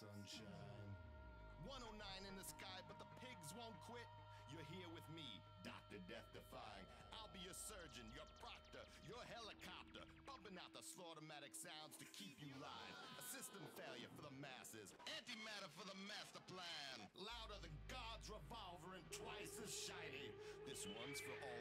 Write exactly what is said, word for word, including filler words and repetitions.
sunshine. one oh nine in the sky, but the pigs won't quit. You're here with me, Doctor Death Defying. I'll be your surgeon, your proctor, your helicopter, bumping out the slaughtermatic sounds to keep you live. A system failure for the masses, antimatter for the master plan. Louder than God's revolver and twice as shiny. This one's for